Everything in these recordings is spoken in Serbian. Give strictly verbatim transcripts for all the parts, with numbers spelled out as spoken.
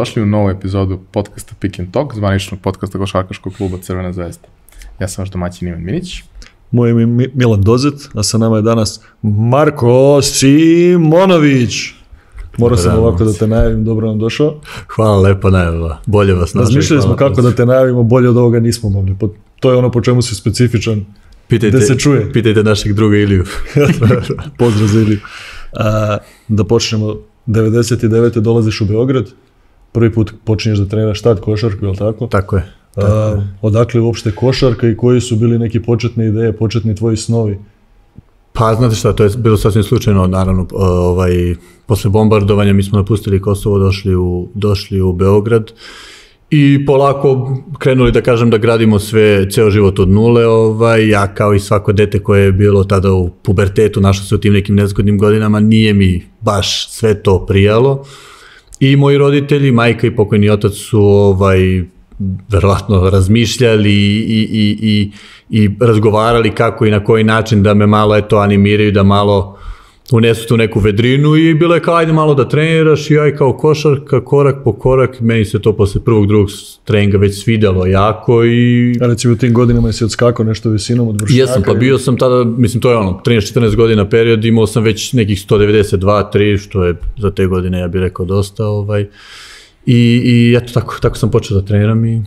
Dobrodošli u novu epizodu podcasta Pick and Talk, zvaničnog podcasta košarkaškog kluba Crvena zvezda. Ja sam vaš domaćin Ivan Minić. Moje ime je Milan Dozet, a sa nama je danas Marko Simonović. Morao sam ovako da te najavim, dobro nam došao. Hvala lepo najava, bolje vas našli. Razmišljali smo kako da te najavimo, bolje od ovoga nismo mogli. To je ono po čemu si specifičan, pitajte, da se čuje. Pitajte našeg druga Iliju. Pozdrav za Iliju. A, da počnemo, devedeset devete dolaziš u Beograd, prvi put počinješ da treniraš tad košarku, je li tako? Tako je. Tako A, je. Odakle uopšte košarka i koji su bili neki početne ideje, početni tvoji snovi? Pa znate šta, to je bilo sasvim slučajno, naravno, ovaj, posle bombardovanja mi smo napustili Kosovo, došli u, došli u Beograd i polako krenuli da kažem da gradimo sve, ceo život od nule. Ovaj, ja kao i svako dete koje je bilo tada u pubertetu, našao se u tim nekim nezgodnim godinama, nije mi baš sve to prijalo. I moji roditelji, majka i pokojni otac su ovaj, verovatno razmišljali i, i, i, i razgovarali kako i na koji način da me malo eto animiraju, da malo unesu tu neku vedrinu i bilo je kao ajde malo da treniraš i ja i kao košarka, korak po korak, meni se to posle prvog, drugog treninga već svidjelo jako i... A recimo u tim godinama jesi odskakao nešto visinom od vršnjaka? Jesam, pa bio sam tada, mislim to je ono, trinaest četrnaest godina period, imao sam već nekih sto devedeset dva tri, što je za te godine ja bih rekao dosta, ovaj, i, i eto tako, tako sam počeo da treniram i...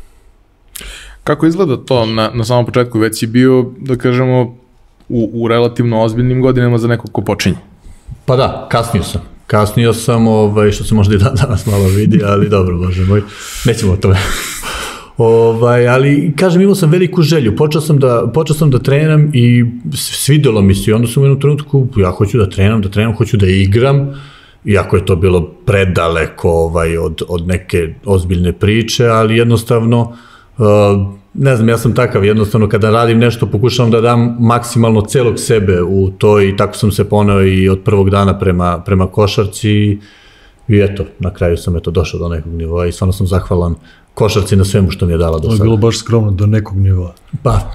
Kako izgleda to na, na samom početku? Već si bio, da kažemo, u, u relativno ozbiljnim godinama za nekog ko počinje. Pa da, kasnio sam. Kasnio sam, ovaj, što se možda i dan danas malo vidi, ali dobro, bože moj, nećemo o tome. ovaj, ali, kažem, imao sam veliku želju. Počeo sam da, počeo sam da treniram i svidelo mi se. I onda sam u jednom trenutku, ja hoću da treniram, da treniram, hoću da igram, iako je to bilo predaleko ovaj, od, od neke ozbiljne priče, ali jednostavno, uh, ne znam, ja sam takav, jednostavno kada radim nešto pokušavam da dam maksimalno celog sebe u to i tako sam se poneo i od prvog dana prema, prema košarci i eto, na kraju sam eto došao do nekog nivoa i stvarno sam zahvalan košarci na svemu što mi je dala do sada. To je bilo baš skromno, do nekog nivoa. Pa.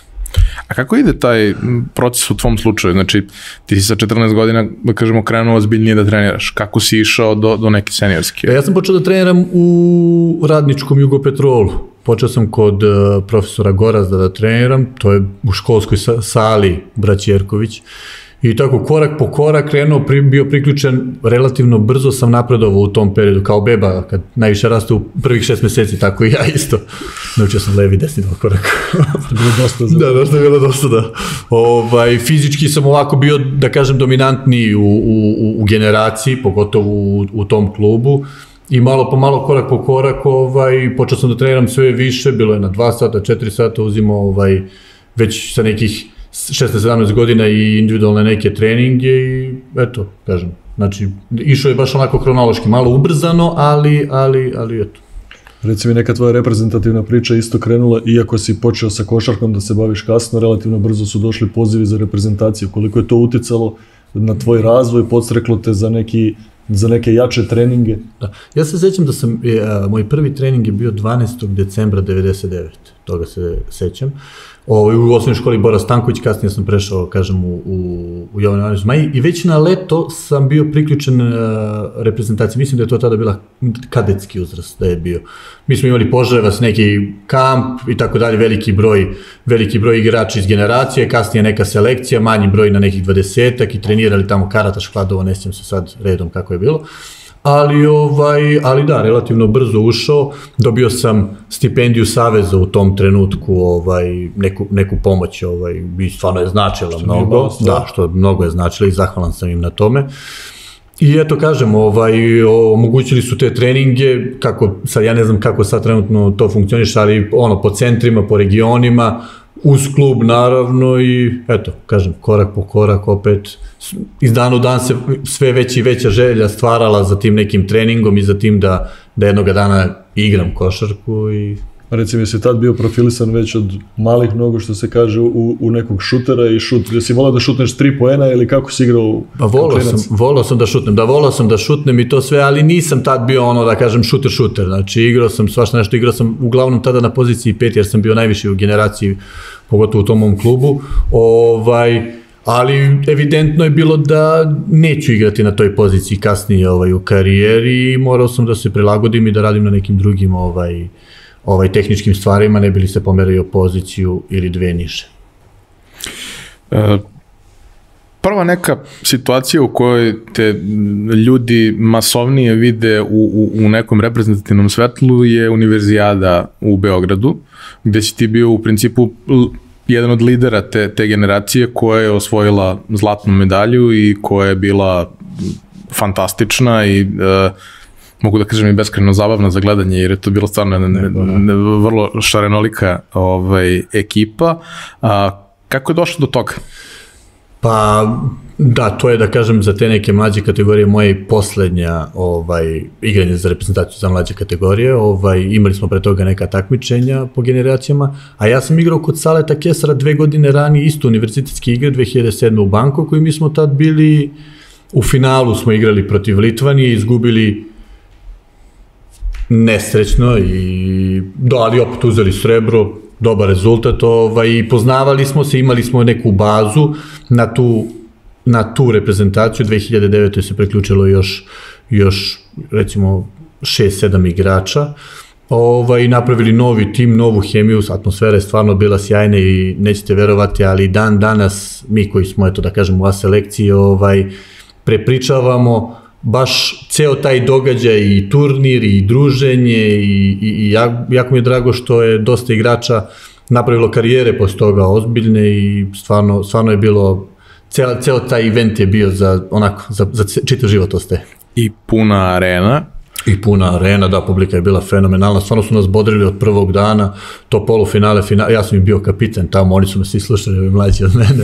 A kako ide taj proces u tvom slučaju? Znači, ti si sa četrnaest godina, da kažemo, krenuo ozbiljnije da treniraš. Kako si išao do, do neke seniorske? Ja sam počeo da treniram u radničkom Jugopetrolu. Počeo sam kod uh, profesora Gorazda da treniram, to je u školskoj sali braći Jerković. I tako korak po korak krenuo, pri, bio priključen, relativno brzo sam napredovao u tom periodu, kao beba, kad najviše raste u prvih šest meseci, tako i ja isto. Naučio sam levi, desni dva koraka. Što je bilo dosta za... Da, da, što je bilo dosta, da. Ovaj, fizički sam ovako bio, da kažem, dominantniji u, u, u generaciji, pogotovo u, u tom klubu. I malo po malo, korak po korak, ovaj, počeo sam da treniram sve više, bilo je na dva sata, četiri sata, uzimao ovaj, već sa nekih šesnaest sedamnaest godina i individualne neke treninge i eto, kažem, znači, išao je baš onako hronološki, malo ubrzano, ali, ali, ali eto. Reci mi, neka tvoja reprezentativna priča isto krenula, iako si počeo sa košarkom da se baviš kasno, relativno brzo su došli pozivi za reprezentaciju. Koliko je to uticalo na tvoj razvoj, podstreklo te za neki za neke jače treninge? Da. Ja se sećam da sam, je, a, moj prvi trening je bio dvanaestog decembra devedeset devete. Toga se sećam. O, u osnovnoj školi Bora Stanković, kasnije sam prešao, kažem, u, u, u Jovan Ivanović Zmaji i već na leto sam bio priključen uh, reprezentaciji. Mislim da je to tada bila kadetski uzrast da je bio. Mi smo imali Požarevac, neki kamp i tako dalje, veliki broj, veliki broj igrača iz generacije, kasnije neka selekcija, manji broj na nekih dvadesetak i trenirali tamo Karataš, Kladovo, ne sjećam se sad redom kako je bilo. Ali, ovaj, ali da, relativno brzo ušao, dobio sam stipendiju Saveza u tom trenutku, ovaj, neku, neku pomoć, ovaj, bi stvarno je značila što mnogo, da, što mnogo je značila i zahvalan sam im na tome. I eto kažem, ovaj, omogućili su te treninge, kako, sad ja ne znam kako sad trenutno to funkcioniš, ali ono, po centrima, po regionima, uz klub naravno i eto, kažem, korak po korak opet, iz dana u dan se sve veća i veća želja stvarala za tim nekim treningom i za tim da, da jednoga dana igram košarku i... Reci mi, si tad bio profilisan već od malih nogu, što se kaže, u, u nekog šutera i šut, jesi volao da šutneš tri poena ili kako si igrao? Pa volao sam, volao sam da šutnem, da volao sam da šutnem i to sve, ali nisam tad bio ono da kažem šuter šuter, znači igrao sam svašta nešto, igrao sam uglavnom tada na poziciji pet jer sam bio najviši u generaciji, pogotovo u tom mom klubu, ovaj, ali evidentno je bilo da neću igrati na toj poziciji kasnije ovaj, u karijeri i morao sam da se prilagodim i da radim na nekim drugim ovaj, ovaj, tehničkim stvarima, ne bi li se pomerio poziciju ili dve niže. E, prva neka situacija u kojoj te ljudi masovnije vide u, u, u nekom reprezentativnom svetlu je Univerzijada u Beogradu, gde si ti bio u principu jedan od lidera te, te generacije koja je osvojila zlatnu medalju i koja je bila fantastična i e, mogu da kažem i beskrajno zabavna za gledanje, jer je to bilo stvarno ne, ne, vrlo šarenolika ovaj, ekipa. A, kako je došlo do toga? Pa da, to je da kažem za te neke mlađe kategorije moje poslednja ovaj, igranje za reprezentaciju za mlađe kategorije. Ovaj, imali smo pre toga neka takmičenja po generacijama, a ja sam igrao kod Saleta Kesara dve godine ranije isto univerzitetske igre dve hiljade sedme u Bangkoku i mi smo tad bili u finalu, smo igrali protiv Litvanije, izgubili nesrećno i da, ali opet uzeli srebro, dobar rezultat, ovaj, i poznavali smo se, imali smo neku bazu na tu, na tu reprezentaciju. dve hiljade devete se preključilo još, još recimo šest sedam igrača, ovaj, napravili novi tim, novu hemiju, atmosfera je stvarno bila sjajna i nećete verovati, ali dan danas mi koji smo, eto da kažem, u A selekciji, ovaj, prepričavamo baš ceo taj događaj i turnir i druženje i, i, i jako mi je drago što je dosta igrača napravilo karijere posle toga ozbiljne i stvarno, stvarno je bilo, ceo, ceo taj event je bio za, onako, za, za čitav život ostaje. I puna arena. I puna arena, da, publika je bila fenomenalna, stvarno su nas bodrili od prvog dana, to polufinale, finale, ja sam im bio kapitan tamo, oni su me svi slušali, ovi mlađi od mene.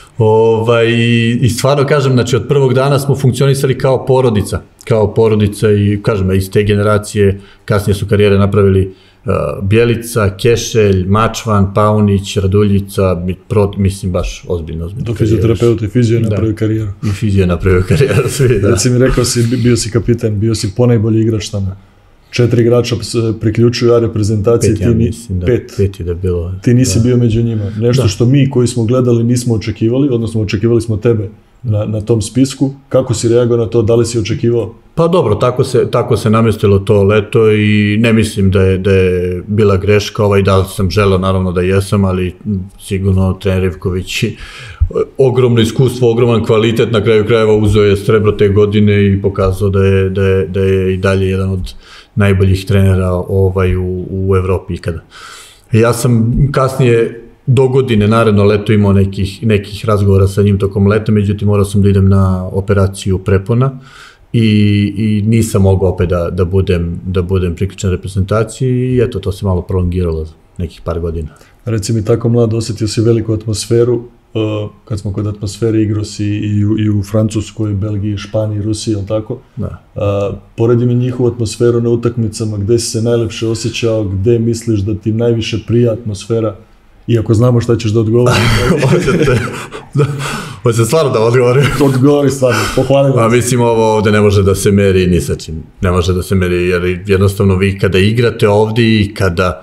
Ovaj, i stvarno kažem, znači od prvog dana smo funkcionisali kao porodica, kao porodica i kažem, iz te generacije kasnije su karijere napravili uh, Bjelica, Kešelj, Mačvan, Paunić, Raduljica, pro, mislim baš ozbiljno, ozbiljno. Dok fizioterapeut i fizio je napravio karijeru. I fizio je napravio karijeru, svi, da. Reci mi, rekao si, bio si kapitan, bio si ponajbolji igrač tamo. Četiri igrača priključuju A reprezentaciji, pet, ja mislim, da, pet. pet je da bilo. Ti nisi da. bio među njima. Nešto da. Što mi koji smo gledali nismo očekivali, odnosno očekivali smo tebe na, na tom spisku. Kako si reagovao na to, da li si očekivao? Pa dobro, tako se, tako se namestilo to leto i ne mislim da je, da je bila greška, ovaj, da sam želeo naravno da jesam, ali sigurno trener Ivković ogromno iskustvo, ogroman kvalitet, na kraju krajeva uzeo je srebro te godine i pokazao da je, da je, da je i dalje jedan od najboljih trenera ovaj, u, u Evropi ikada. Ja sam kasnije do godine, naredno leto, imao nekih, nekih razgovora sa njim tokom leta, međutim morao sam da idem na operaciju prepona i, i nisam mogao opet da, da budem, da budem priključen reprezentaciji i eto, to se malo prolongiralo za nekih par godina. Reci mi, tako mlad, osjetio si veliku atmosferu. Uh, kad smo kod atmosfere, igrao si i u, i u Francuskoj, Belgiji, Španiji, Rusiji, ali tako? Da. Uh, poredi mi njihovu atmosferu na utakmicama, gde si se najlepše osjećao, gde misliš da ti najviše prija atmosfera, iako znamo šta ćeš da odgovori. Hoćete, da, hoćete stvarno da odgovorim? Odgovori stvarno, pohvalim. Pa mislim, ovo ovde ne može da se meri ni sa čim, ne može da se meri, jer jednostavno vi kada igrate ovde i kada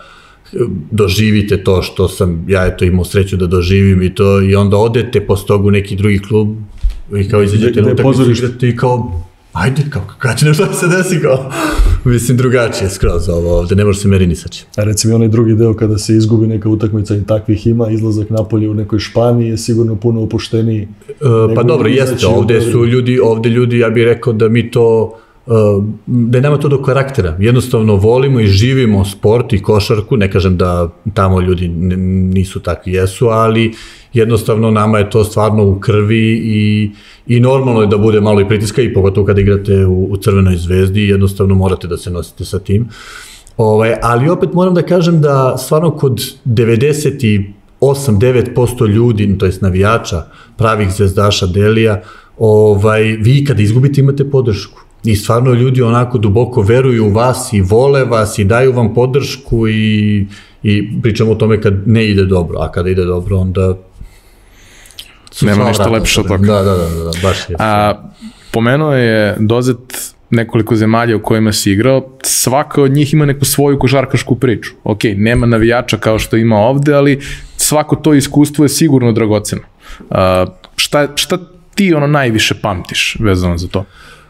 doživite to što sam ja eto imao sreću da doživim i to i onda odete posle toga u neki drugi klub i kao izađete na utakmicu igrate i kao ajde, kao kada će nešto da se desi kao mislim drugačije skroz ovo ovde, ne može se meri ni sa čim. A reci mi, onaj drugi deo kada se izgubi neka utakmica i takvih ima, izlazak napolje u nekoj Španiji je sigurno puno opušteniji. E, pa dobro, jeste, ovde su ljudi, ovde ljudi, ja bih rekao da mi to da je nama to do karaktera. Jednostavno volimo i živimo sport i košarku, ne kažem da tamo ljudi nisu takvi, jesu, ali jednostavno nama je to stvarno u krvi i, i normalno je da bude malo i pritiska i pogotovo kada igrate u, u Crvenoj zvezdi, jednostavno morate da se nosite sa tim. Ovaj, ali opet moram da kažem da stvarno kod devedeset osam do devet posto ljudi, to jest navijača, pravih zvezdaša Delija, ovaj, vi kada izgubite imate podršku. I stvarno ljudi onako duboko veruju u vas i vole vas i daju vam podršku i, i pričamo o tome kad ne ide dobro, a kada ide dobro onda... Nema ništa lepše od toga. Da, da, da, da, baš je. A, pomenuo je Dozet nekoliko zemalja u kojima si igrao, svaka od njih ima neku svoju košarkašku priču. Ok, nema navijača kao što ima ovde, ali svako to iskustvo je sigurno dragoceno. A, šta, šta ti ono najviše pamtiš vezano za to?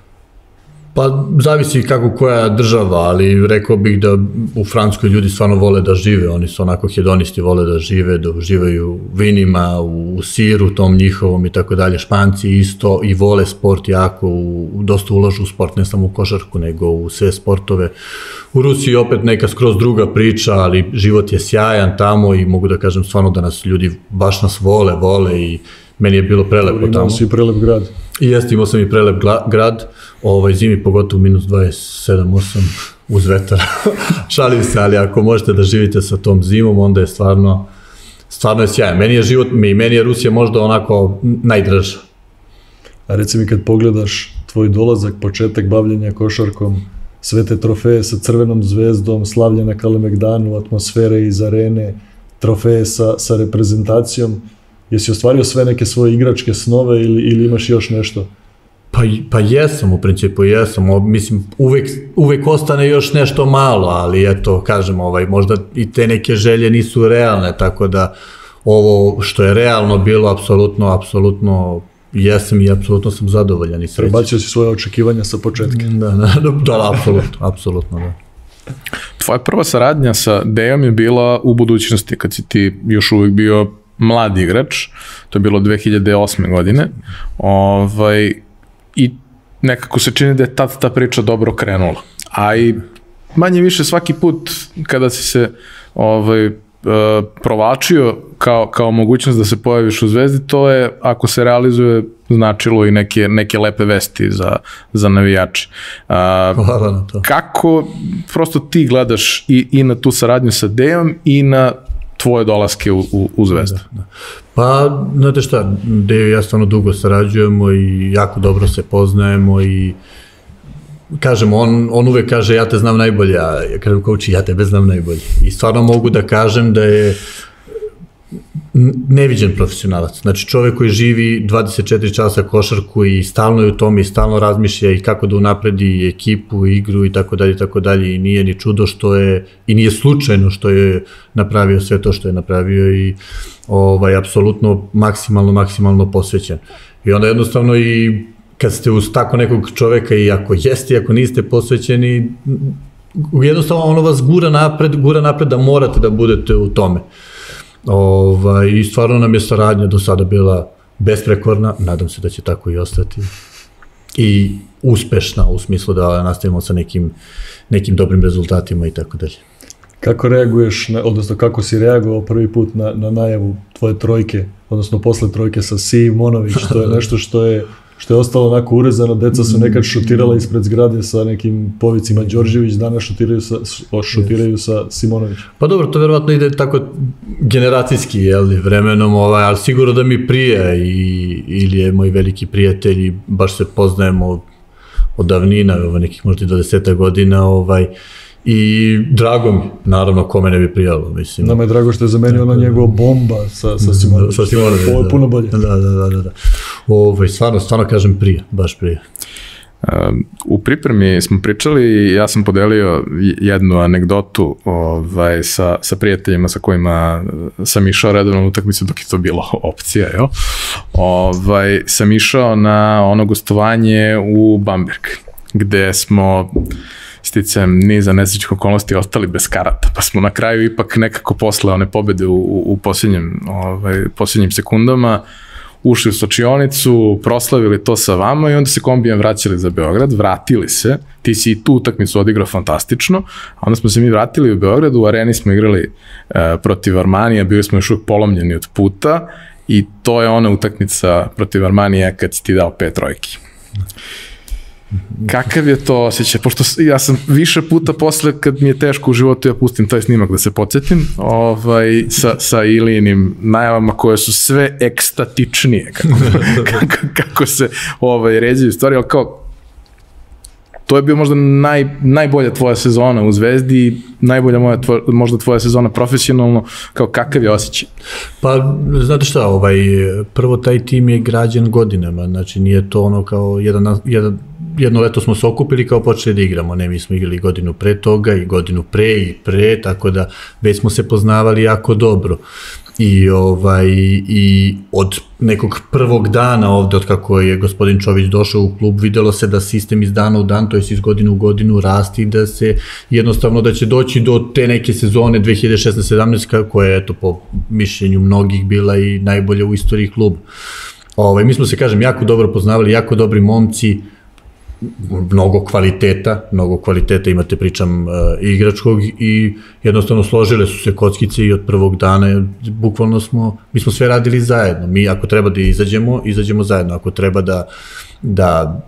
Pa zavisi kako koja država, ali rekao bih da u Francuskoj ljudi stvarno vole da žive, oni su onako hedonisti, vole da žive, da uživaju u vinima, u, u siru tom njihovom i tako dalje. Španci isto i vole sport jako, u, dosta ulažu u sport, ne samo u košarku, nego u sve sportove. U Rusiji opet neka skroz druga priča, ali život je sjajan tamo i mogu da kažem stvarno da nas ljudi baš nas vole, vole i meni je bilo prelepo tamo. Imao si prelep grad. I jeste, imao sam i prelep grad, ovaj, zimi pogotovo minus dvadeset sedam osam uz vetar. Šalim se, ali ako možete da živite sa tom zimom, onda je stvarno, stvarno je sjajan. Meni je život, i meni je Rusija možda onako najdraža. A reci mi kad pogledaš tvoj dolazak, početak bavljenja košarkom, sve te trofeje sa Crvenom zvezdom, slavlje na Kalemegdanu, atmosfere iz arene, trofeje sa, sa reprezentacijom, jesi ostvario sve neke svoje igračke snove ili, ili imaš još nešto? Pa, pa jesam, u principu jesam, o, mislim, uvek, uvek ostane još nešto malo, ali eto, kažem, ovaj, možda i te neke želje nisu realne, tako da ovo što je realno bilo, apsolutno, apsolutno jesam i apsolutno sam zadovoljan i srećan. Prebacio si svoje očekivanja sa početka. Da, da, da, apsolutno, apsolutno, da. Tvoja prva saradnja sa Dejom je bila u budućnosti, kad si ti još uvijek bio mlad igrač, to je bilo dve hiljade osme godine, ovaj, i nekako se čini da je tad ta priča dobro krenula. A i manje više svaki put kada si se ovaj, provlačio kao, kao mogućnost da se pojaviš u Zvezdi, to je, ako se realizuje, značilo i neke, neke lepe vesti za, za navijače. Hvala na to. Kako prosto ti gledaš i, i na tu saradnju sa Dejom i na tvoje dolaske u, u, u Zvezdu? Da, da. Pa, znate šta, Dejo i ja stvarno dugo sarađujemo i jako dobro se poznajemo i kažem, on, on uvek kaže ja te znam najbolje, a ja kažem coach, ja tebe znam najbolje. I stvarno mogu da kažem da je neviđen profesionalac. Znači čovek koji živi dvadeset četiri časa košarku i stalno je u tome i stalno razmišlja i kako da unapredi ekipu, igru i tako dalje i tako dalje i nije ni čudo što je, i nije slučajno što je napravio sve to što je napravio i ovaj, apsolutno maksimalno, maksimalno posvećen. I onda jednostavno i kad ste uz tako nekog čoveka i ako jeste i ako niste posvećeni, jednostavno ono vas gura napred, gura napred da morate da budete u tome. Ovaj, i stvarno nam je saradnja do sada bila besprekorna, nadam se da će tako i ostati i uspešna u smislu da nastavimo sa nekim, nekim dobrim rezultatima i tako dalje. Kako reaguješ, na, odnosno kako si reagovao prvi put na, na najavu tvoje trojke, odnosno posle trojke sa Simonović, to je nešto što je što je ostalo onako urezano, deca su nekad šutirala ispred zgrade sa nekim povicima Đorđević, danas šutiraju sa, šutiraju sa Simonović. Pa dobro, to verovatno ide tako generacijski, jel, vremenom, ovaj, ali sigurno da mi prije i, ili je moj veliki prijatelj i baš se poznajemo od davnina, ovaj, nekih možda i dvadeset godina, ovaj, i drago mi, naravno, kome ne bi prijalo, mislim. Nama je drago što je zamenio ona njegova bomba sa, sa Simonović. Sa Simonović, ovo je puno bolje. Da, da, da, da. da. Ovo, stvarno, stvarno kažem prije, baš prije. U pripremi smo pričali i ja sam podelio jednu anegdotu ovaj, sa, sa prijateljima sa kojima sam išao redovno utakmicu dok je to bilo opcija. Jo? Ovaj, sam išao na ono gostovanje u Bamberg, gde smo sticajem niza nesrećnih okolnosti ostali bez karata, pa smo na kraju ipak nekako posle one pobede u, u posljednjem, ovaj, posljednjim sekundama ušli u slačionicu, proslavili to sa vama i onda se kombijem vraćali za Beograd, vratili se, ti si i tu utakmicu odigrao fantastično, a onda smo se mi vratili u Beograd, u areni smo igrali e, protiv Armanija, bili smo još uvijek polomljeni od puta i to je ona utakmica protiv Armanija kad si ti dao pet trojki. Kakav je to osjećaj? Pošto ja sam više puta posle, kad mi je teško u životu, ja pustim taj snimak da se podsjetim, ovaj, sa, sa Ilijinim najavama koje su sve ekstatičnije, kako, kako, kako se ovaj, ređaju stvari, ali kao, to je bio možda naj, najbolja tvoja sezona u Zvezdi i najbolja moja tvoja, možda tvoja sezona profesionalno, kao kakav je osjećaj? Pa, znate šta, ovaj, prvo taj tim je građen godinama, znači nije to ono kao jedan, jedan jedno leto smo se okupili kao počeli da igramo, ne, mi smo igrali godinu pre toga i godinu pre i pre, tako da već smo se poznavali jako dobro. I, ovaj, i od nekog prvog dana ovde, od kako je gospodin Čović došao u klub, videlo se da sistem iz dana u dan, to je iz godine u godinu rasti, da se jednostavno da će doći do te neke sezone dve hiljade šesnaeste sedamnaeste koja je, eto, po mišljenju mnogih bila i najbolja u istoriji kluba. Ovaj, mi smo se, kažem, jako dobro poznavali, jako dobri momci, mnogo kvaliteta, mnogo kvaliteta, imate, pričam, uh, igračkog, i jednostavno složile su se kockice i od prvog dana, bukvalno smo, mi smo sve radili zajedno, mi ako treba da izađemo, izađemo zajedno, ako treba da, da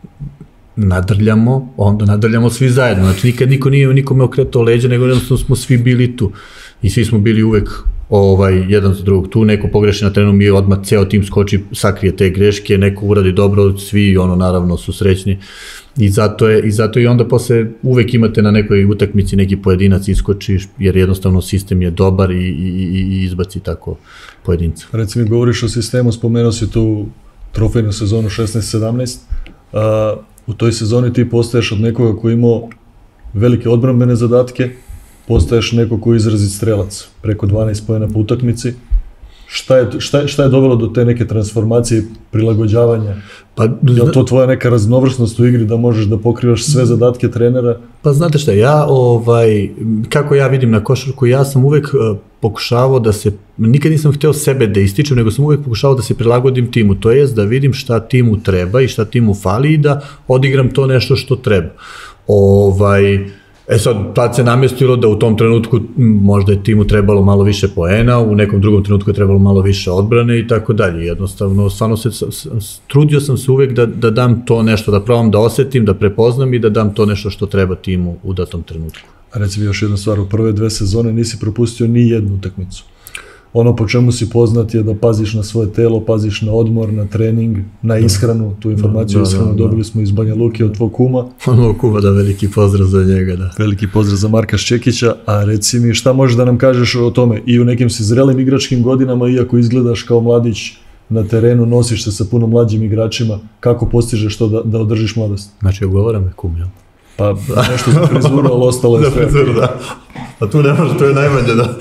nadrljamo, onda nadrljamo svi zajedno, znači nikad niko nije nikome okretao leđa, nego jednostavno smo svi bili tu i svi smo bili uvek ovaj, jedan za drugog, tu neko pogreši na terenu, mi odmah ceo tim skoči, sakrije te greške, neko uradi dobro, svi ono naravno su srećni i zato je, i zato i onda posle uvek imate na nekoj utakmici neki pojedinac iskoči, jer jednostavno sistem je dobar i, i, i izbaci tako pojedinca. Reci mi, govoriš o sistemu, spomenuo si tu trofejnu sezonu šesnaest sedamnaest, uh, u toj sezoni ti postaješ od nekoga koji imao velike odbrambene zadatke, postaješ neko koji je izrazit strelac, preko dvanaest poena po utakmici. Šta je, šta, je, šta je dovelo do te neke transformacije, prilagođavanja? Pa, je li to tvoja neka raznovrsnost u igri da možeš da pokrivaš sve zadatke trenera? Pa znate šta, ja, ovaj, kako ja vidim na košarku, ja sam uvek uh, pokušavao da se, nikad nisam hteo sebe da ističem, nego sam uvek pokušavao da se prilagodim timu, to jest da vidim šta timu treba i šta timu fali i da odigram to nešto što treba. Ovaj... E sad, tad se namestilo da u tom trenutku možda je timu trebalo malo više poena, u nekom drugom trenutku je trebalo malo više odbrane i tako dalje. Jednostavno, stvarno se, trudio sam se uvek da, da dam to nešto, da probam da osetim, da prepoznam i da dam to nešto što treba timu u datom trenutku. A reci mi još jedna stvar, u prve dve sezone nisi propustio ni jednu utakmicu. Ono po čemu si poznat je da paziš na svoje telo, paziš na odmor, na trening, na ishranu, tu informaciju da, ishranu da, da, dobili smo iz Banja Luke od tvog kuma. Od mog kuma, da, veliki pozdrav za njega, da. Veliki pozdrav za Marka Ščekića, a reci mi šta možeš da nam kažeš o tome, i u nekim si zrelim igračkim godinama, iako izgledaš kao mladić na terenu, nosiš se sa puno mlađim igračima, kako postižeš to da, da održiš mladost? Znači, ogovara me kum, jel? Pa nešto za frizuru, ali ostalo je sve. Da, frizuru, da. A tu ne može, to je najmanje, da.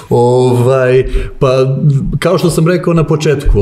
Ovaj, pa, kao što sam rekao na početku,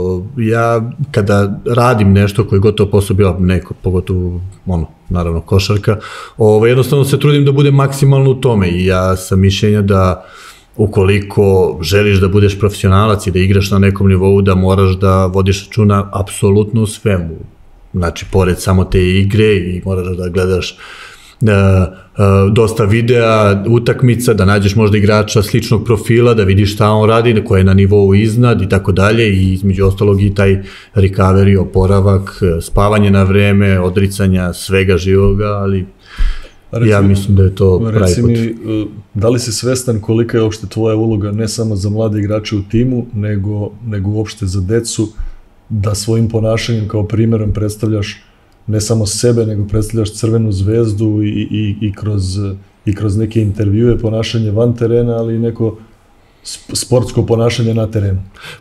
ja kada radim nešto koje je gotovo posao bio neko, pogotovo, ono, naravno, košarka, ovaj, jednostavno se trudim da budem maksimalno u tome i ja sam mišljenja da ukoliko želiš da budeš profesionalac i da igraš na nekom nivou, da moraš da vodiš računa apsolutno u svemu. Znači, pored samo te igre i moraš da gledaš da, dosta videa, utakmica, da nađeš možda igrača sličnog profila, da vidiš šta on radi, koja je na nivou iznad i tako dalje, i između ostalog i taj recovery, oporavak, spavanje na vreme, odricanja svega živoga, ali recimo, ja mislim da je to pravi put. Reci mi, da li si svestan kolika je uopšte tvoja uloga ne samo za mlade igrače u timu, nego, nego uopšte za decu, da svojim ponašanjem kao primjerom predstavljaš ne samo sebe, nego predstavljaš Crvenu zvezdu i, i, i, kroz, i kroz neke intervjue, ponašanje van terena, ali i neko sportsko ponašanje na terenu?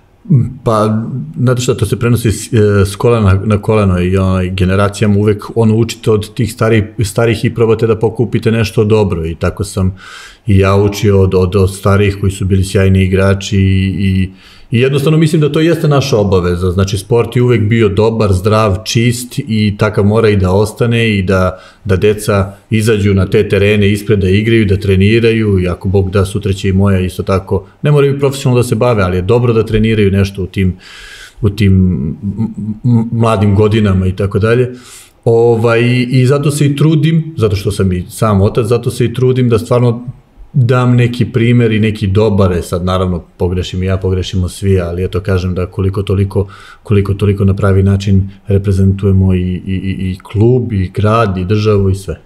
Pa, znate šta, to se prenosi s kolena na koleno i onaj, generacijama uvek ono učite od tih starih, starih i probate da pokupite nešto dobro, i tako sam i ja učio od, od, od starih koji su bili sjajni igrači i, i I jednostavno mislim da to jeste naša obaveza, znači sport je uvek bio dobar, zdrav, čist i takav mora i da ostane i da, da deca izađu na te terene ispred, da igraju, da treniraju, i ako Bog da, sutra će i moja isto tako, ne moraju profesionalno da se bave, ali je dobro da treniraju nešto u tim, u tim mladim godinama i tako dalje. Ovaj, i zato se i trudim, zato što sam i sam otac, zato se i trudim da stvarno dam neki primer i neki dobar, sad naravno pogrešim i ja, pogrešimo svi, ali eto kažem da koliko toliko, koliko toliko na pravi način reprezentujemo i, i, i klub, i grad, i državu, i sve.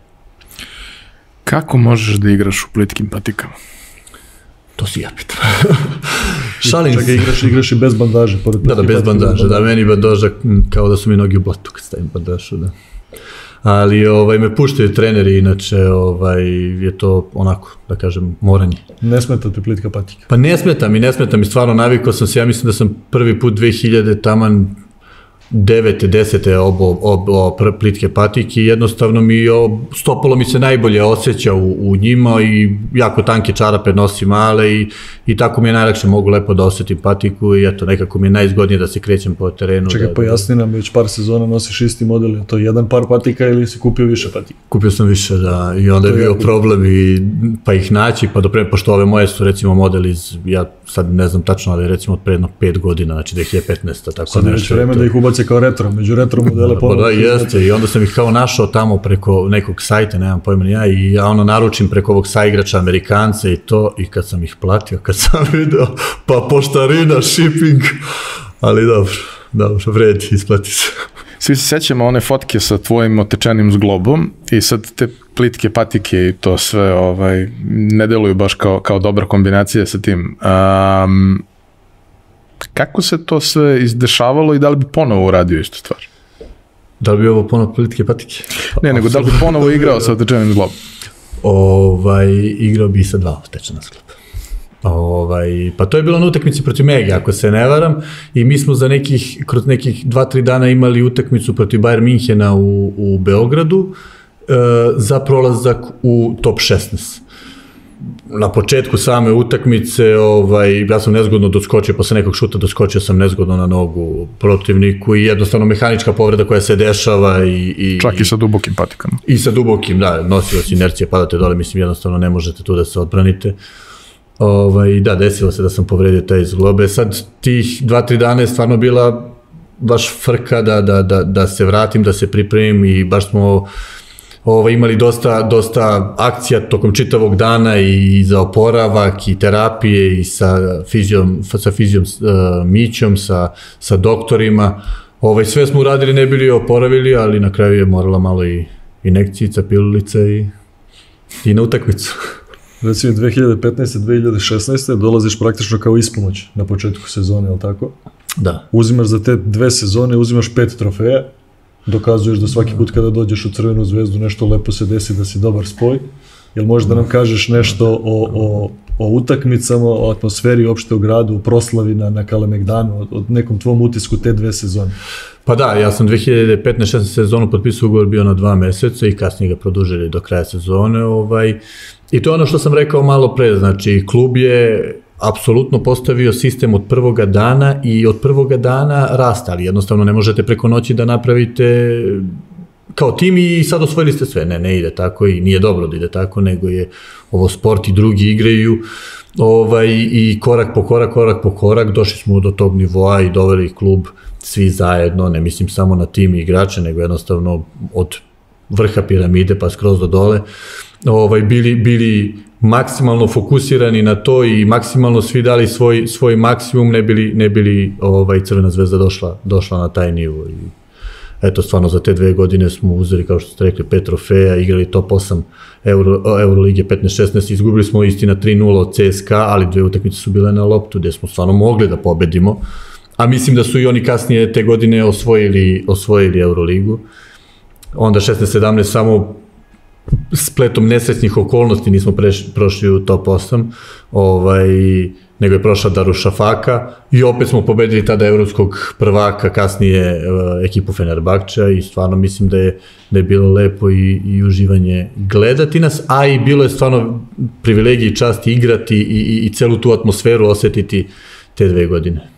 Kako možeš da igraš u plitkim patikama? To si ja pitam. Šalim se. Čekaj, igraš, igraš i bez bandaže. Da, da, bez bandaže, da, meni bandaža kao da su mi nogi u blatu kad stavim bandažu, da. Ali ovaj, me puštaju treneri, inače ovaj, je to onako, da kažem, moranje. Ne smeta ti plitka patika? Pa ne smeta mi, ne smeta mi, stvarno navikao sam se, ja mislim da sam prvi put dve hiljade taman devete, desete obo, obo plitke patike i jednostavno mi stopalo mi se najbolje osjeća u, u njima i jako tanke čarape nosim male i, i tako mi je najlakše, mogu lepo da osjetim patiku i eto, nekako mi je najizgodnije da se krećem po terenu. Čekaj, da, pojasni nam, već par sezona nosiš isti model, je to jedan par patika ili si kupio više patika? Kupio sam više, da, i onda je bio problem i, pa ih naći, pa dopreme, pošto ove moje su recimo model iz, ja sad ne znam tačno, ali recimo od predno pet godina, znači dve hiljade petnaeste. Tako sad nešto. Sad je već vreme da ih ubace kao retro, među retro modele ponovno. Pa da, jeste, i onda sam ih kao našao tamo preko nekog sajta, nemam pojma ni ja, i ja ono naručim preko ovog saigrača Amerikanca i to, i kad sam ih platio, kad sam video, pa poštarina, shipping, ali dobro, dobro, vredi, isplati se. Svi se sećamo one fotke sa tvojim otečenim zglobom i sad te plitke patike i to sve ovaj, ne deluju baš kao, kao dobra kombinacija sa tim. Um, kako se to sve izdešavalo i da li bi ponovo uradio istu stvar? Da li bi ovo ponovo plitke patike? Ne, nego da li bi ponovo igrao sa otečenim zglobom? Ovaj, igrao bi sa dva otečena zgloba. Ovaj, pa to je bilo na utakmici protiv Mege, ako se ne varam, i mi smo za nekih, kroz nekih dva tri dana imali utakmicu protiv Bayern Minhena u, u Beogradu e, za prolazak u top šesnaest. Na početku same utakmice, ovaj, ja sam nezgodno doskočio, posle nekog šuta doskočio sam nezgodno na nogu protivniku i jednostavno mehanička povreda koja se dešava i... i čak i sa dubokim patikama. I sa dubokim, da, nosio se inercija, padate dole, mislim jednostavno ne možete tu da se odbranite. Ovaj, da, desilo se da sam povredio taj zglobe. Sad tih dva tri dana je stvarno bila baš frka da, da, da, da se vratim, da se pripremim i baš smo ovaj, imali dosta, dosta akcija tokom čitavog dana i za oporavak i terapije i sa fizijom, sa fizijom uh, Mićom, sa, sa doktorima. Ovaj, sve smo uradili, ne bili oporavili, ali na kraju je morala malo i injekcijica, pilulica i, i na utakmicu. Recimo dve hiljade petnaeste dve hiljade šesnaeste dolaziš praktično kao ispomoć na početku sezone, je li tako? Da. Uzimaš za te dve sezone, uzimaš pet trofeja, dokazuješ da svaki put kada dođeš u Crvenu zvezdu nešto lepo se desi, da si dobar spoj. Jel možeš da nam kažeš nešto o, o, o utakmicama, o atmosferi uopšte u gradu, u proslavi na, na Kalemegdanu, o, o nekom tvom utisku te dve sezone? Pa da, ja sam dve hiljade petnaeste šesnaeste sezonu potpisao ugovor bio na dva meseca i kasnije ga produžili do kraja sezone. Ovaj, I to je ono što sam rekao malo pre, znači klub je apsolutno postavio sistem od prvoga dana i od prvoga dana rasta, ali jednostavno ne možete preko noći da napravite kao tim i sad osvojili ste sve. Ne, ne ide tako i nije dobro da ide tako, nego je ovo sport i drugi igraju ovaj, i korak po korak, korak po korak, došli smo do tog nivoa i doveli klub svi zajedno, ne mislim samo na tim i igrače, nego jednostavno od vrha piramide pa skroz do dole, ovaj, bili, bili maksimalno fokusirani na to i maksimalno svi dali svoj, svoj maksimum, ne bili, ne bili ovaj, Crvena zvezda došla, došla na taj nivo. I eto, stvarno za te dve godine smo uzeli, kao što ste rekli, pet trofeja, igrali top osam Euro, Eurolige petnaest šesnaest, izgubili smo istina tri nula od C S K A, ali dve utakmice su bile na loptu, gde smo stvarno mogli da pobedimo, a mislim da su i oni kasnije te godine osvojili, osvojili Euroligu. Onda šesnaest sedamnaest samo spletom nesrećnih okolnosti nismo preš, prošli u top osam, ovaj, nego je prošla Darušafaka i opet smo pobedili tada evropskog prvaka, kasnije uh, ekipu Fenerbahča i stvarno mislim da je, da je bilo lepo i, i uživanje gledati nas, a i bilo je stvarno privilegije i čast igrati i, i, i celu tu atmosferu osetiti te dve godine.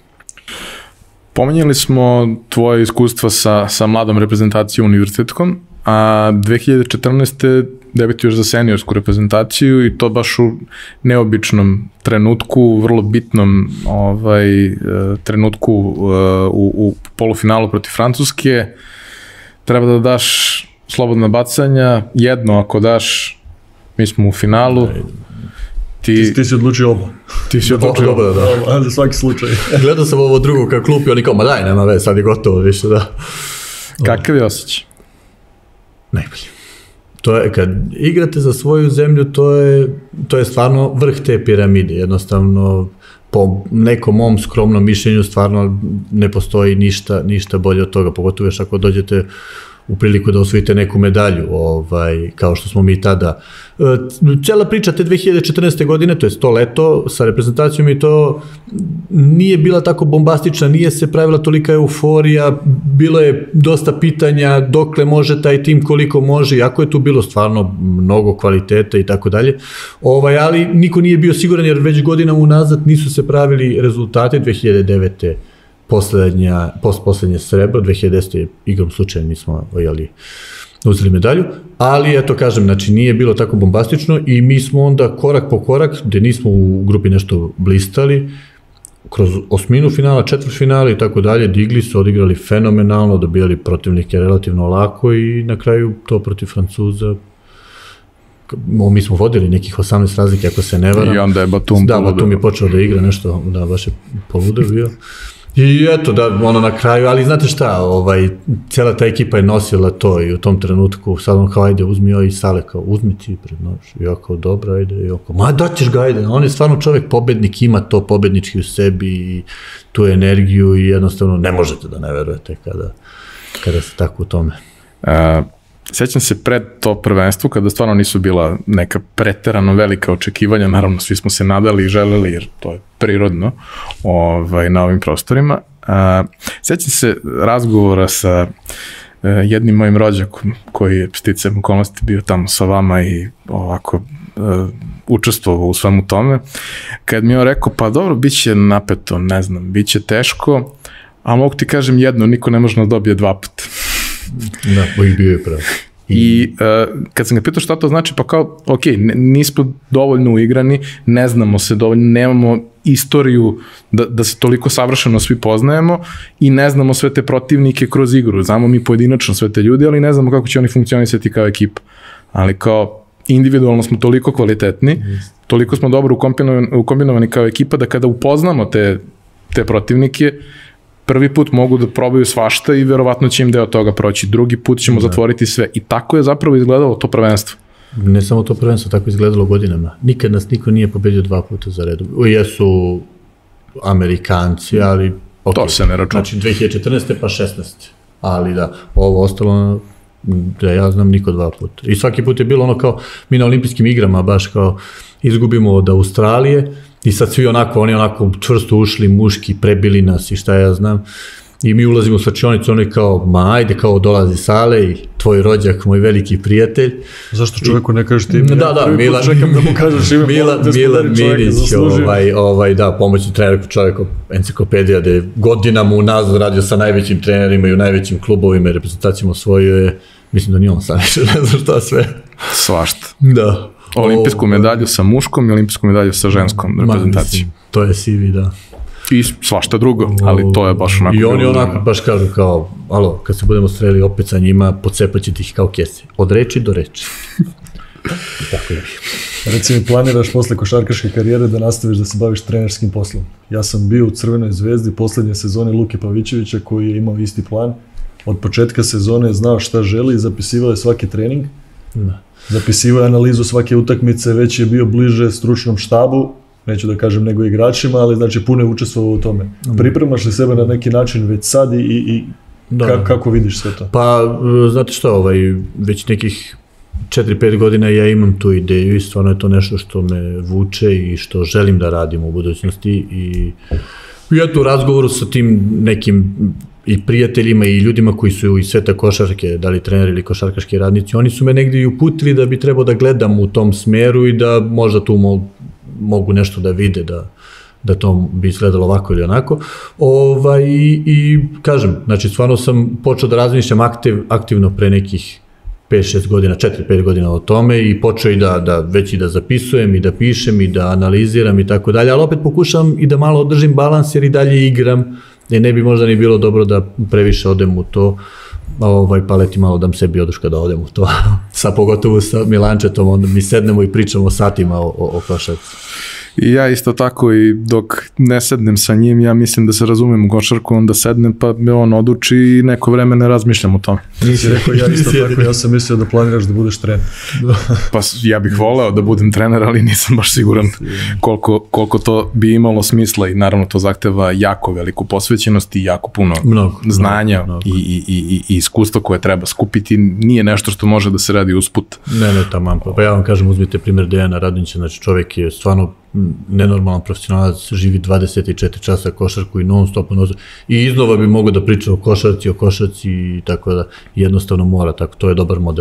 Pomenjali smo tvoje iskustva sa, sa mladom reprezentacijom univerzitetskom, a dve hiljade četrnaeste debituješ za seniorsku reprezentaciju i to baš u neobičnom trenutku, vrlo bitnom ovaj, trenutku u, u polufinalu protiv Francuske. Treba da daš slobodna bacanja, jedno ako daš, mi smo u finalu. Ti, ti, ti si odlučio oba. Ti si odlučio oba, da, da. Oba, za svaki slučaj. Gledao sam ovo drugo kao klup i oni kao, ma daj, nema već, sad je gotovo više, da. Kakav je osjećaj? Najbolji. To je, kad igrate za svoju zemlju, to je, to je stvarno vrh te piramide. Jednostavno, po nekom mom skromnom mišljenju, stvarno ne postoji ništa, ništa bolje od toga. Pogotovo još ako dođete u priliku da osvojite neku medalju, ovaj, kao što smo mi tada. Cijela priča te dve hiljade četrnaeste. godine, to je to leto sa reprezentacijom i to nije bila tako bombastična, nije se pravila tolika euforija, bilo je dosta pitanja dokle može taj tim, koliko može, iako je tu bilo stvarno mnogo kvaliteta i tako dalje, ali niko nije bio siguran jer već godina unazad nisu se pravili rezultate. Dve hiljade devete. poslednja, post poslednje srebro, dve hiljade desete. igrom slučaja nismo jeli, uzeli medalju, ali eto kažem, znači nije bilo tako bombastično i mi smo onda korak po korak, gde nismo u grupi nešto blistali, kroz osminu finala, četvrt finala i tako dalje, digli se, odigrali fenomenalno, dobijali protivnike relativno lako i na kraju to protiv Francuza, mi smo vodili nekih osamnaest razlike, ako se ne varam. I onda je Batum Da, Batum je počeo da igra nešto, da, baš je poludeo bio. I eto, da, ono na kraju, ali znate šta, ovaj, cijela ta ekipa je nosila to i u tom trenutku, sad on kao, ajde, uzmi joj i Sale, kao, uzmi ti pred nož, i ja kao, dobro, ajde, i oko, ma daćeš ga, ajde, on je stvarno čovjek pobednik, ima to pobednički u sebi i tu energiju i jednostavno ne možete da ne verujete kada, kada ste tako u tome. Uh, Sjećam se pred to prvenstvo, kada stvarno nisu bila neka preterano velika očekivanja, naravno svi smo se nadali i želeli, jer to je prirodno ovaj, na ovim prostorima. Uh, sjećam se razgovora sa uh, jednim mojim rođakom, koji je sticajem okolnosti bio tamo sa vama i ovako uh, učestvovao u svemu tome, kad mi je on rekao, pa dobro, bit će napeto, ne znam, bit će teško, a mogu ti kažem jedno, niko ne može nas dobije dva puta. Da, bojih bio je pravo. I uh, kad sam ga pitao šta to znači, pa kao, ok, nismo dovoljno uigrani, ne znamo se dovoljno, nemamo istoriju da, da se toliko savršeno svi poznajemo i ne znamo sve te protivnike kroz igru. Znamo mi pojedinačno sve te ljudi, ali ne znamo kako će oni funkcionisati kao ekipa. Ali kao individualno smo toliko kvalitetni, yes. toliko smo dobro ukombinovani, ukombinovani kao ekipa da kada upoznamo te, te protivnike, prvi put mogu da probaju svašta i verovatno će im deo toga proći. Drugi put ćemo da. zatvoriti sve. I tako je zapravo izgledalo to prvenstvo. Ne samo to prvenstvo, tako je izgledalo godinama. Nikad nas niko nije pobedio dva puta za redu. Jesu Amerikanci, ali... Okay. To se ne računa. Znači dve hiljade četrnaeste. pa šesnaeste. Ali da, ovo ostalo, da ja znam, niko dva puta. I svaki put je bilo ono kao, mi na olimpijskim igrama baš kao izgubimo od Australije, i sad svi onako, oni onako čvrsto ušli, muški, prebili nas i šta ja znam. I mi ulazimo u slačionicu, oni kao, ma ajde, kao dolazi Sale i tvoj rođak, moj veliki prijatelj. Zašto čovjeku ne kažeš ti ime? Da, da, Milan, čekam da mu kažeš ime. Milan, Milan Milić, ovaj, ovaj, da, pomoćni trener čovjek, enciklopedija, da je godinama unazad radio sa najvećim trenerima i u najvećim klubovima i reprezentacijama osvojio je, mislim da nije on sam više, ne znam šta sve. Svašta. Da. Olimpijsku medalju sa muškom i olimpijsku medalju sa ženskom reprezentacijom. To je C V, da. I svašta drugo, ali to je baš onako... I oni onako baš kažu kao, alo, kad se budemo streli opet sa njima, pocepaćete ih kao kese. Od reči do reči. Tako je. Reci mi, planiraš posle košarkaške karijere da nastaviš da se baviš trenerskim poslom? Ja sam bio u Crvenoj zvezdi poslednje sezone Luke Pavićevića, koji je imao isti plan. Od početka sezone je znao šta želi i zapisivao je svaki trening. Da. Zapisivao je analizu svake utakmice, već je bio bliže stručnom štabu, neću da kažem nego igračima, ali znači puno je učestvovao u tome. Pripremaš li sebe na neki način već sad i, i da. Ka, kako vidiš sve to? Pa, znate što, ovaj, već nekih četiri pet godina ja imam tu ideju i stvarno je to nešto što me vuče i što želim da radim u budućnosti i ja tu u razgovoru sa tim nekim i prijateljima i ljudima koji su iz sveta košarke, da li treneri ili košarkaški radnici, oni su me negdje i uputili da bi trebao da gledam u tom smeru i da možda tu mogu, mogu nešto da vide, da, da to bi izgledalo ovako ili onako. Ovaj, i, i kažem, znači stvarno sam počeo da razmišljam aktiv, aktivno pre nekih pet šest godina, četiri pet godina o tome i počeo i da, da već i da zapisujem i da pišem i da analiziram i tako dalje, ali opet pokušam i da malo održim balans jer i dalje igram, jer ne bi možda ni bilo dobro da previše odem u to, ovaj, pa leti malo dam sebi oduška da odem u to, sa pogotovo sa Milančetom, onda mi sednemo i pričamo satima o, o, o košarci. I ja isto tako i dok ne sednem sa njim, ja mislim da se razumem u košarku, onda sednem pa me on oduči i neko vreme ne razmišljam o tome. Nisi rekao ja isto tako, ja sam mislio da planiraš da budeš trener. Pa ja bih voleo da budem trener, ali nisam baš siguran koliko, koliko to bi imalo smisla i naravno to zahteva jako veliku posvećenost i jako puno mnogo, znanja mnogo. I, i, i, i iskustva koje treba skupiti. Nije nešto što može da se radi usput. Ne, ne, tamo. Pa ja vam kažem, uzmite primjer Dejana Radonjića, znači čovjek je stvarno nenormalan profesionalac, živi dvadeset četiri časa košarku i non stop i iznova bi mogao da priča o košarci, o košarci i tako da jednostavno mora, tako, to je dobar model.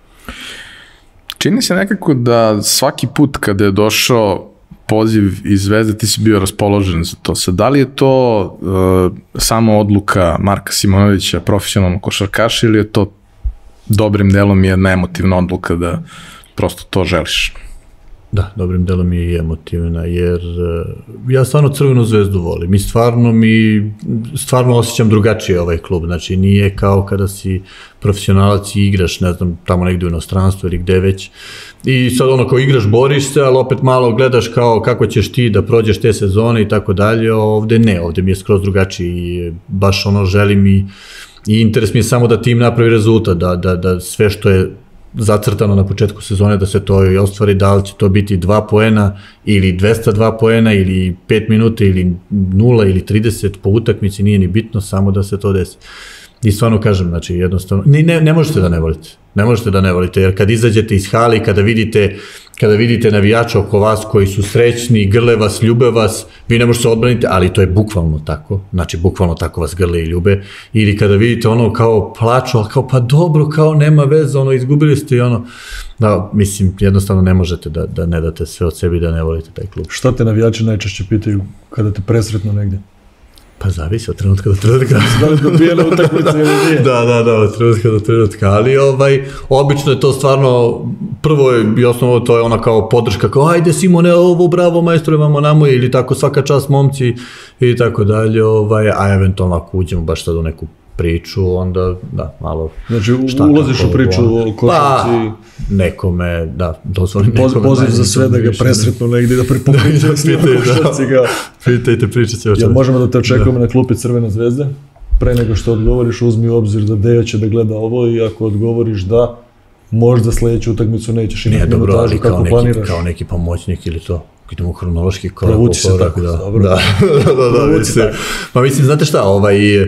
Čini se nekako da svaki put kada je došao poziv iz Zvezde, ti si bio raspoložen za to. Sad, da li je to uh, samo odluka Marka Simonovića, profesionalnog košarkaša, ili je to dobrim delom jedna emotivna odluka da prosto to želiš? Da, dobrim delom je i emotivna, jer uh, ja stvarno Crvenu Zvezdu volim i stvarno mi, stvarno osjećam drugačije ovaj klub, znači nije kao kada si profesionalac i igraš, ne znam, tamo negdje u inostranstvu ili gde već, i sad ono kao igraš, boriš se, ali opet malo gledaš kao kako ćeš ti da prođeš te sezone i tako dalje, ovde ne, ovde mi je skroz drugačije i baš ono želim i, i interes mi je samo da tim napravi rezultat, da, da, da sve što je zacrtano na početku sezone da se to i ostvari, da li će to biti dva poena ili dvesta dva poena ili pet minuta ili nula ili trideset po utakmici, nije ni bitno, samo da se to desi. I stvarno kažem, znači jednostavno, ne, ne, ne možete da ne volite, ne možete da ne volite, jer kad izađete iz hali, kada vidite, kada vidite navijača oko vas koji su srećni, grle vas, ljube vas, vi ne možete se odbraniti, ali to je bukvalno tako, znači bukvalno tako vas grle i ljube, ili kada vidite ono kao plaču, ali kao pa dobro, kao nema veze, ono izgubili ste i ono, da, mislim, jednostavno ne možete da, da ne date sve od sebi da ne volite taj klub. Šta te navijači najčešće pitaju kada te presretnu negdje? Pa zavisi od trenutka do trenutka. Da li dobijene utakmice ili nije? Da, da, da, od trenutka do trenutka, ali ovaj, obično je to stvarno, prvo je i osnovno to je ona kao podrška, kao ajde Simone, ovo bravo majstore, vamo namo, ili tako svaka čast momci i tako dalje, ovaj, a eventualno ako uđemo baš sad u neku priču, onda da, malo... Znači ulaziš u priču o košarci... Pa, nekome, da, dozvolim Poz, nekome... Poziv za sve da ga presretnu negdje, da pripominju o košarci ga... Pitajte, pričat će o čemu. Jel možemo da te očekujemo na klupi Crvene Zvezde? Pre nego što odgovoriš, uzmi u obzir da Deja će da gleda ovo i ako odgovoriš da, možda sledeću utakmicu nećeš imati minutažu, dobro, ali kako neki, planiraš. Kao neki pomoćnik ili to. Idemo hronološki korak. Provući se tako, da, dobro. Da, da, da, da, mislim. Pa mislim, znate šta, ovaj, uh,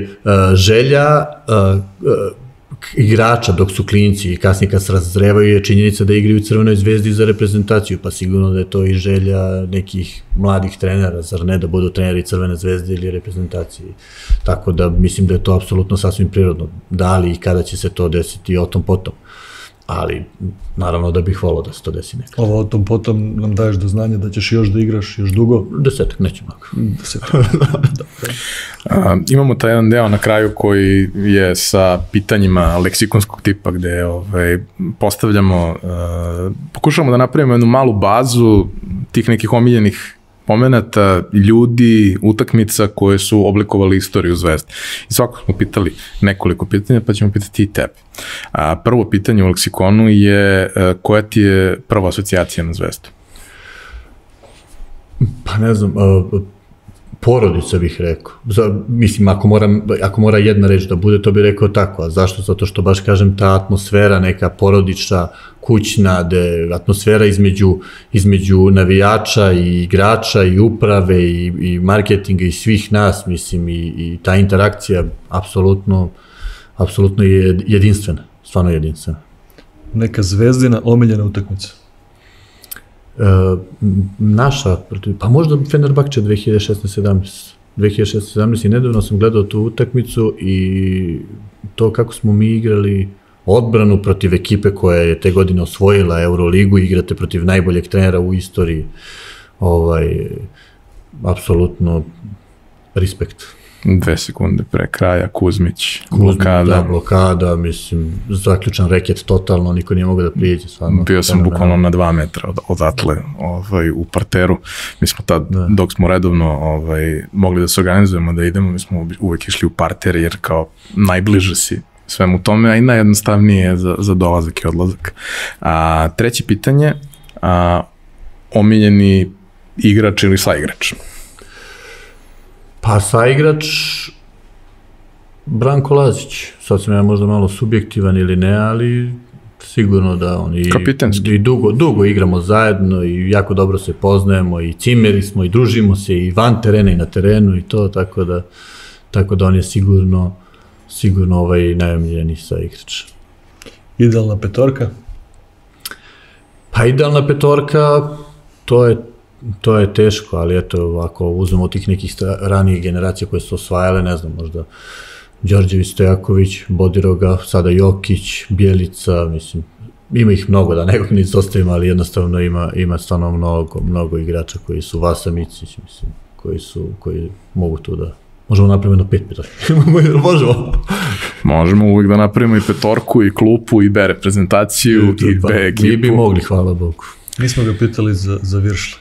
želja uh, uh, igrača dok su klinci i kasnije kad se razrevaju je činjenica da igraju u Crvenoj Zvezdi za reprezentaciju, pa sigurno da je to i želja nekih mladih trenera, zar ne da budu treneri Crvene Zvezde ili reprezentacije. Tako da mislim da je to apsolutno sasvim prirodno. Da li i kada će se to desiti o tom potom. Ali naravno da bih volao da se to desi nekada. Ovo o tom potom nam daješ do znanja da ćeš još da igraš još dugo? Desetak, neću mnogo. Desetak. A, imamo taj jedan deo na kraju koji je sa pitanjima leksikonskog tipa gde ovaj, postavljamo, uh, pokušamo da napravimo jednu malu bazu tih nekih omiljenih momenata, ljudi, utakmica koje su oblikovali istoriju Zvezde. I svako smo pitali nekoliko pitanja, pa ćemo pitati i tebe. A, prvo pitanje u leksikonu je a, koja ti je prva asocijacija na Zvezdu? Pa ne znam, uh, porodica bih rekao. Za, mislim, ako, moram, ako mora jedna reč da bude, to bih rekao tako. A zašto? Zato što baš kažem ta atmosfera, neka porodična, kućna, de, atmosfera između, između navijača i igrača i uprave i, i marketinga i svih nas, mislim, i, i ta interakcija apsolutno, apsolutno je jedinstvena, stvarno jedinstvena. Neka Zvezdina omiljena utakmica? Uh, naša, pa možda Fenerbahče dve hiljade šesnaeste sedamnaeste. dve hiljade šesnaeste sedamnaeste i nedavno sam gledao tu utakmicu i to kako smo mi igrali odbranu protiv ekipe koja je te godine osvojila Euroligu, igrate protiv najboljeg trenera u istoriji, ovaj, apsolutno respekt. Dve sekunde pre kraja, Kuzmić, Kuzmić, blokada. Da, blokada, mislim, zaključan reket totalno, niko nije mogao da prijeđe. Stvarno, Bio sam bukvalno na dva metra od, odatle ovaj, u parteru. Mi smo tad, da. dok smo redovno ovaj, mogli da se organizujemo, da idemo, mi smo uvek išli u parter, jer kao najbliže si svemu tome, a i najjednostavnije je za, za dolazak i odlazak. A, treće pitanje, a, omiljeni igrač ili saigrač? Pa saigrač Branko Lazić. Sad sam ja možda malo subjektivan ili ne, ali sigurno da on i, i dugo, dugo igramo zajedno i jako dobro se poznajemo i cimeri smo i družimo se i van terena i na terenu i to, tako da, tako da on je sigurno, sigurno ovaj najomiljeniji saigrač. Idealna petorka? Pa idealna petorka, to je, to je teško, ali eto, ako uzmemo tih nekih ranijih generacija koje su osvajale, ne znam, možda Đorđević, Stojaković, Bodiroga, sada Jokić, Bjelica, mislim, ima ih mnogo, da nekog ne izostavim, ali jednostavno ima, ima stvarno mnogo, mnogo igrača koji su Vasa Micić, mislim, koji su, koji mogu tu da, možemo napraviti na pet petorki, možemo? Možemo uvijek da napravimo i petorku, i klupu, i B reprezentaciju, i, i B ekipu. Mi bi mogli, hvala Bogu. Nismo ga pitali za, za Viršle.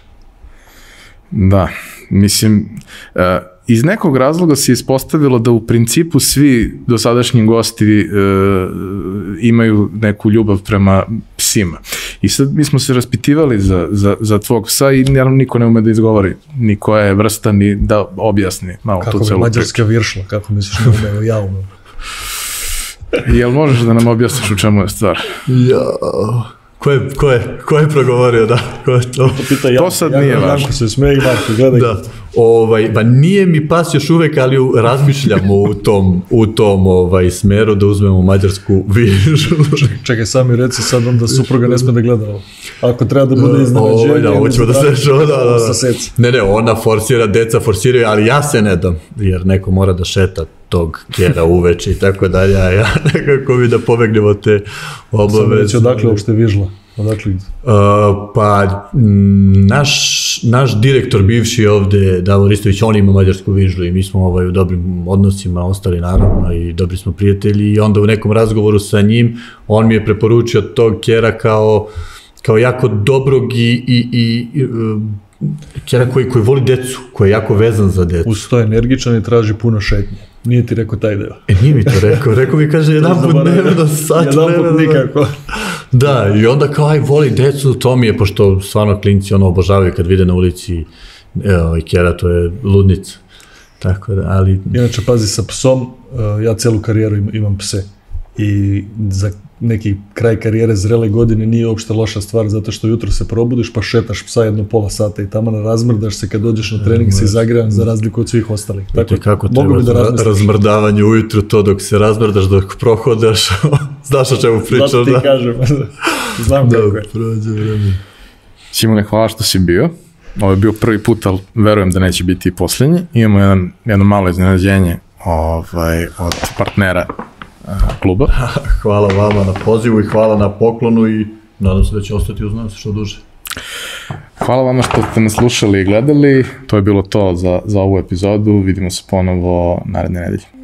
Da, mislim, uh, iz nekog razloga se ispostavilo da u principu svi dosadašnji gosti uh, imaju neku ljubav prema psima. I sad mi smo se raspitivali za, za, za tvog psa i naravno niko ne ume da izgovori ni koja je vrsta, ni da objasni malo kako tu celu priču. Kako bi mađarska Viršla, kako misliš ne umeo, ja umeo. Jel možeš da nam objasniš u čemu je stvar? Ja... Ko je, ko je, ko je progovorio, da, ko je to? Pita to sad ja, nije ja, važno. Janko se smeje i Marko, gledaj. Da, ovaj, ba nije mi pas još uvek, ali razmišljamo u tom, u tom ovaj, smeru da uzmemo mađarsku Viršlu. Čekaj, čekaj, sami reci sad onda supruga ne sme da gleda ovo. Ako treba da bude iznenađenje... Ovo, da, ovo ćemo da se što, da, da, da. Ne, ne, ona forsira, deca forsiraju, ali ja se ne dam, jer neko mora da šeta tog kjera uveče i tako dalje, a ja nekako mi da pobegnemo te obaveze. Samo reći odakle uopšte Vižla? Odakle? Uh, pa, m, naš, naš direktor bivši ovde, Davor Istović, on ima mađarsku Vižlu i mi smo ovaj, u dobrim odnosima ostali naravno i dobri smo prijatelji i onda u nekom razgovoru sa njim, on mi je preporučio tog kjera kao, kao jako dobrog i, i, i, i kjera koji, koji voli decu, koji je jako vezan za decu. Uz to energičan i traži puno šetnje. Nije ti rekao taj deo. E, nije mi to rekao. Rekao mi, kaže, jedan put dnevno, sat vremena. Jedan put nikako. Da, i onda kao, aj, voli decu, to mi je, pošto stvarno klinci ono obožavaju kad vide na ulici evo, i kjera, to je ludnica. Tako da, ali... Inače, pazi, sa psom, ja celu karijeru imam pse. I za neki kraj karijere zrele godine nije uopšte loša stvar, zato što jutro se probudiš pa šetaš psa jedno pola sata i tamo razmrdaš se kad dođeš na trening, si zagrevan za razliku od svih ostalih. Tako, kako treba da razmrdavanje ujutru, to dok se razmrdaš, dok prohodaš, znaš o čemu pričam. Zato ti kažem, znam kako je. Prođe vreme. Simone, hvala što si bio. Ovo je bio prvi put, ali verujem da neće biti i posljednji. Imamo jedan, jedno malo iznenađenje ovaj, od partnera kluba. Hvala vama na pozivu i hvala na poklonu i nadam se da će ostati uz nas što duže. Hvala vama što ste nas slušali i gledali. To je bilo to za, za ovu epizodu. Vidimo se ponovo naredne nedelje.